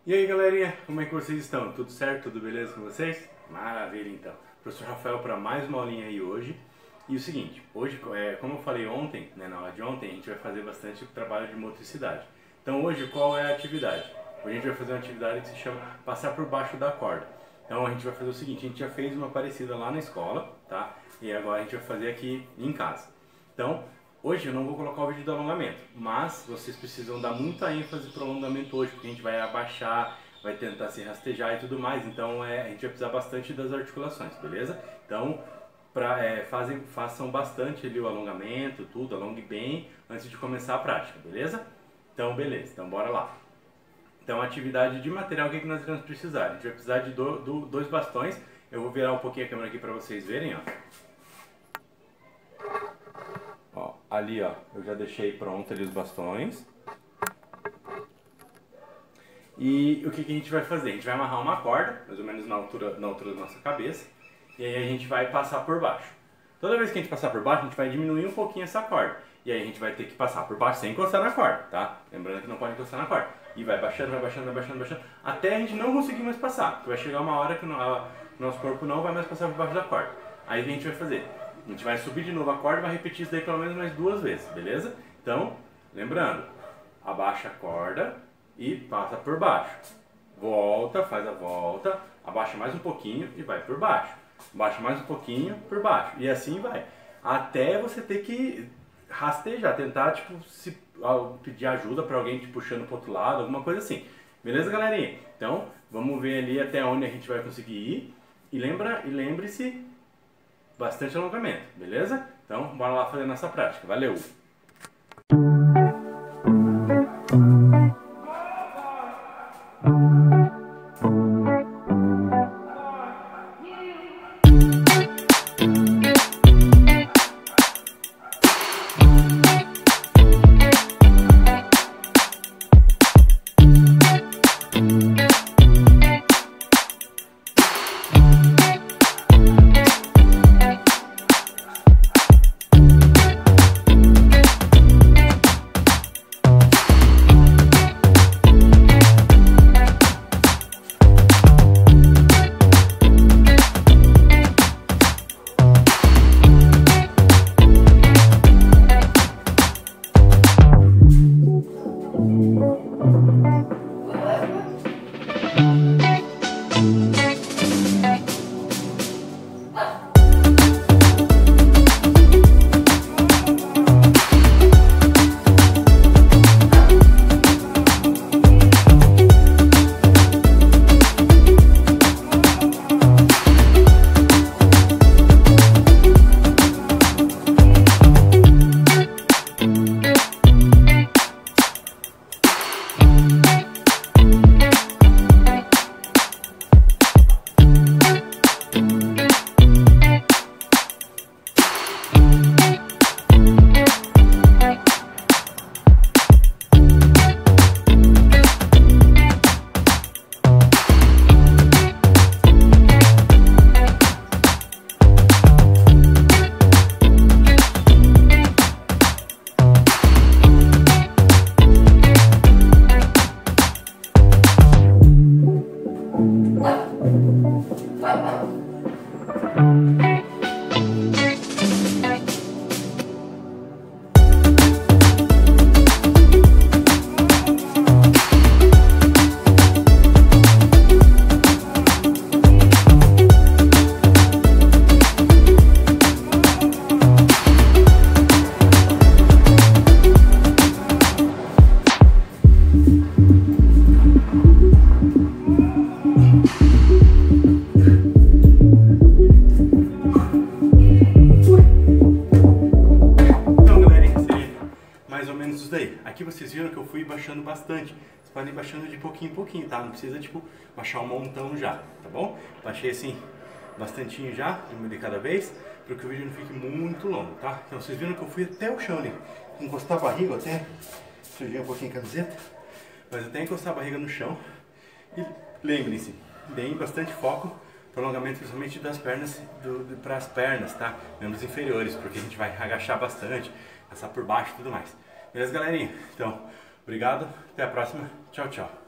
E aí galerinha, como é que vocês estão? Tudo certo? Tudo beleza com vocês? Maravilha então. Professor Rafael para mais uma aulinha aí hoje. E o seguinte, hoje, como eu falei ontem, na aula de ontem, a gente vai fazer bastante trabalho de motricidade. Então hoje qual é a atividade? Hoje a gente vai fazer uma atividade que se chama passar por baixo da corda. Então a gente vai fazer o seguinte, a gente já fez uma parecida lá na escola, tá? E agora a gente vai fazer aqui em casa. Então, hoje eu não vou colocar o vídeo do alongamento, mas vocês precisam dar muita ênfase para o alongamento hoje, porque a gente vai abaixar, vai tentar se rastejar e tudo mais, então a gente vai precisar bastante das articulações, beleza? Então, façam bastante ali o alongamento, tudo, alongue bem antes de começar a prática, beleza? Então, beleza, então bora lá. Então, atividade de material, o que nós vamos precisar? A gente vai precisar de dois bastões, eu vou virar um pouquinho a câmera aqui para vocês verem, ó. Ali, ó, eu já deixei pronto ali os bastões. E o que a gente vai fazer? A gente vai amarrar uma corda, mais ou menos na altura da nossa cabeça, e aí a gente vai passar por baixo. Toda vez que a gente passar por baixo, a gente vai diminuir um pouquinho essa corda. E aí a gente vai ter que passar por baixo sem encostar na corda, tá? Lembrando que não pode encostar na corda. E vai baixando, vai baixando, vai baixando, vai baixando, até a gente não conseguir mais passar. Porque vai chegar uma hora que o nosso corpo não vai mais passar por baixo da corda. Aí o que a gente vai fazer? A gente vai subir de novo a corda e vai repetir isso daí pelo menos mais 2 vezes, beleza? Então, lembrando, abaixa a corda e passa por baixo. Volta, faz a volta, abaixa mais um pouquinho e vai por baixo. Abaixa mais um pouquinho, por baixo. E assim vai. Até você ter que rastejar, tentar tipo, pedir ajuda para alguém te puxando para o outro lado, alguma coisa assim. Beleza, galerinha? Então, vamos ver ali até onde a gente vai conseguir ir. E lembre-se, bastante alongamento, beleza? Então, bora lá fazer nossa prática. Valeu! Aqui vocês viram que eu fui baixando bastante. Vocês podem ir baixando de pouquinho em pouquinho, tá? Não precisa, tipo, baixar um montão já, tá bom? Baixei assim, bastantinho já, uma de cada vez, para que o vídeo não fique muito longo, tá? Então vocês viram que eu fui até o chão ali. Encostar a barriga, até sujei um pouquinho a camiseta, mas até encostar a barriga no chão. E lembrem-se, deem bastante foco para o alongamento, principalmente das pernas, para as pernas, tá? Membros inferiores, porque a gente vai agachar bastante, passar por baixo e tudo mais. Beleza, galerinha? Então, obrigado, até a próxima. Tchau, tchau.